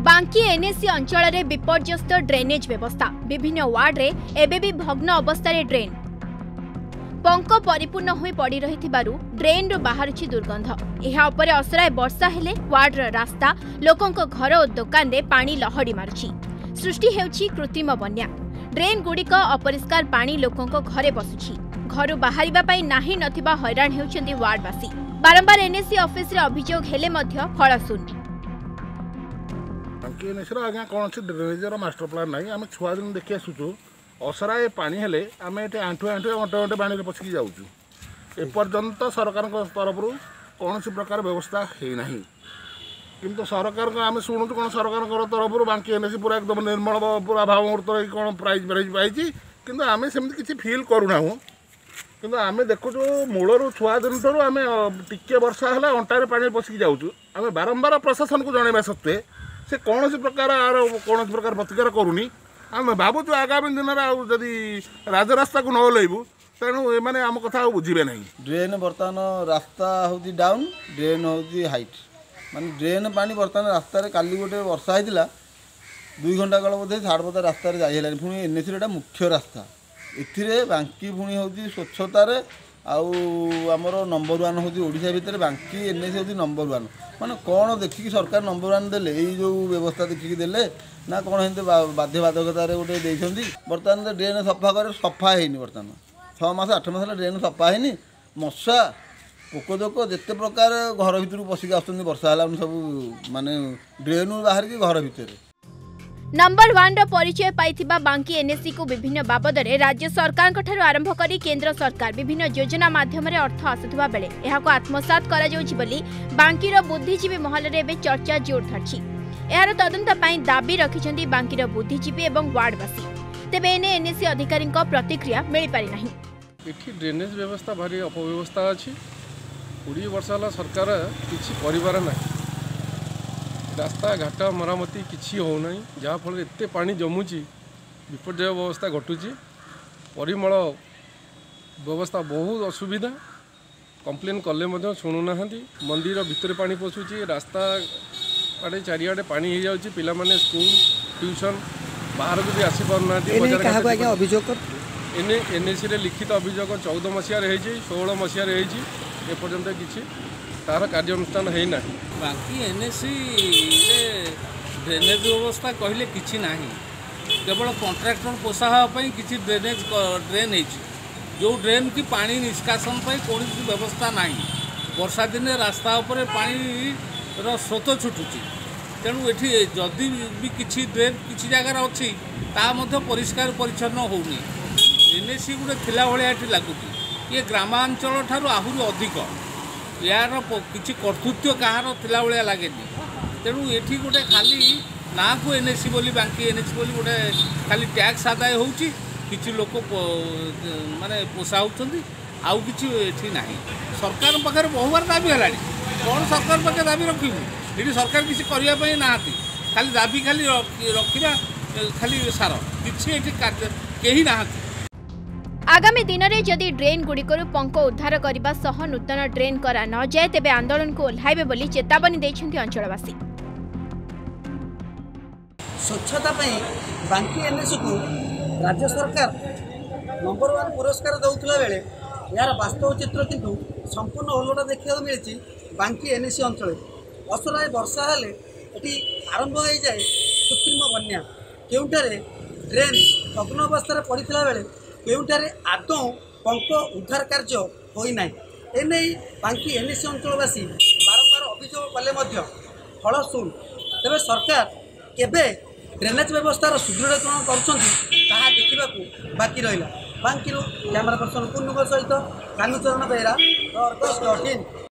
बांकी एनएसी अंचल में विपर्यस्त ड्रेनेज व्यवस्था विभिन्न वार्ड रे एबे भी भग्न अवस्था ड्रेन पंक परिपूर्ण होई पड़ी रही ड्रेन रू बाहरुछि दुर्गंध। यह उपरे असराय वर्षा हेले वार्ड रास्ता लोकों घर और दुकान दे पानी लहड़ी मारुछि सृष्टि हेउछि कृत्रिम बन्या। ड्रेन गुड़िक अपरिष्कार पानी लोकों घरे बसुछि घर बाहरिबा पई नाही नथिबा हैरान हेउछन्ति वार्डवासी। बारंबार एनएसी ऑफिस रे अभियोग हेले मध्य फलशून्य। आज्ञा कौन ड्रेनेजर मास्टर प्लान ना आम छुआ दिन देखी आसुचु असराए पानी हेले आम ये आंठुए आंठुए घंटे घंटे पानी पशिकी जाऊँ एपर्यंत सरकार तरफ कौन प्रकार व्यवस्था होना किंतु सरकार आम शुणु कौन सरकार तरफ बांकी एनएसी पूरा एकदम निर्मल पूरा भाव मुहूर्त कौन प्राइज प्राइज पाई कि आम सेमती किसी फिल करूना किंतु आम देखु मूलर छुआ दिन आम टिके वर्षा है अंटारे पानी पशिकी जाऊँ आम बारंबार प्रशासन को जनवा सत्वे से कौन प्रकार कौन प्रकार प्रतिकार करूनी आम भावुँ आगामी दिन में आदि राजरास्ता को न ओल्लू तेणु एने आम कथा बुझे ना। ड्रेन बर्तमान रास्ता हूँ डाउन ड्रेन हूँ हाइट मान ड्रेन पानी बर्तमान रास्तार काली गोटे वर्षा होता 2 घंटा काल बोधे साढ़े पता रास्तार जाइलानी पुणी एनएसी मुख्य रास्ता ए बांकी पुणी हूँ स्वच्छतार आमर नंबर 1 हूँ ओडिशा भितर बांकी एनएसी हूँ नंबर 1 माने कौन देखिकी सरकार नंबर 1 देले यही जो व्यवस्था देखिकी देले ना कौन हेते बाध्यबाधकतार गोटे देइछन्ती। बर्तमान तो ड्रेन सफा करे सफा हैनी बर्तमान 6 मास 8 मास ड्रेन सफा हैनी मशा पोकजोक जिते प्रकार घर भितर पशिक आसुछन्ती वर्षा होला सब माने ड्रेन बाहर की घर भितर। नंबर 1 रो परिचय पाइथिबा बांकी एनएसी को विभिन्न बाबद रे राज्य सरकार ठारू आरंभ करी केंद्र सरकार विभिन्न योजना माध्यम रे अर्थ आसुथबा बेले एहाको आत्मसात करा जाउछि बोली बांकी रो बुद्धिजीवी महल रे बे चर्चा जोर धरछि। एहार तदंत पई दाबी रखिछन्ती बांकी रो बुद्धिजीवी एवं वार्डवासी। तेबे एने एनएसी अधिकारी प्रतिक्रिया मिल पारि नाही। एठी ड्रेनेज व्यवस्था भारी अपव्यवस्था अछि 20 वर्ष होला सरकार किछि परिवार नाही रास्ता घाट मरामती किसी होना जहाँफल एत पानी जमुची विपर्य व्यवस्था घटुची परिमल व्यवस्था बहुत असुविधा कंप्लेन कले शुणुना मंदिर भितर पानी पशुची रास्ता आड़े चारिआडे पानी हो जाऊँगी पिला माने स्कूल ट्यूशन बाहर को भी आसी पारना अभियोग एनएसी रे लिखित अभियोग 14 मसीह 16 मसीह एपर्यंत किसी तार कार्यानुष्ठान है ना। बाकी एनएसी ड्रेनेज व्यवस्था कहले किछि नाही केवल कॉन्ट्रैक्टर पोषापी किसी ड्रेनेज ड्रेन है जो ड्रेन की पानी निष्कासन कौन व्यवस्था नहीं वर्षा दिन रास्ता उपर पानी स्रोत छुटुची तेणु ये जदि भी किसी ड्रेन किसी जगार अच्छी परिष्कार परिच्छन्न होनी एनएसी गोटे थिला भाया लगुच ये ग्रामांचल ठारू आहरी अधिक यार किसी कर्तृत्व कहार थिला भाया लगे तेणु ये गोटे खाली ना को एनएसी बोली बांकी एनएसी बोली गोटे खाली टैक्स आदाय होउची किसी लोक माने पोषा होउछन्ती आउ किछि एठी नाही। सरकार पाखे बहुबार दाबी है कौन सरकार पाखे दाबी रखिबू ये सरकार किसी करने ना खाली दाबी खाली रखा खाली सार किसी कहीं ना। आगामी दिन में जदि ड्रेन गुड़िकर पंक उद्धार करने सह नूतन ड्रेन करा न जाए तेबे आंदोलन को ओह्लाइबे बोली चेतावनी दैछन्ति अंचलवासी। स्वच्छता बांकी एनएसी को राज्य सरकार नंबर 1 पुरस्कार दौला बेले यार वास्तव चित्र किंतु संपूर्ण ओलटा देखा मिली बांकी एनएसी अंचल असराय वर्षा हेले एटी आरंभ हो जाए कृत्रिम बन्या केउंटारे ड्रेन भग्न अवस्था पड़ता बेले केउंटारे आदौ पंक उद्धार कार्य होना एने बांकी एनएसी अंचलवासी बारंबार अभियोग कले फलशून तेरे सरकार केबे ड्रेनेज व्यवस्थार सुदृढ़ीकरण करुँचा देखा बाकी रहा। बांकी कैमरा पर्सन पुन्नुक सहित कालुचरण बेहरा अर्गस 18।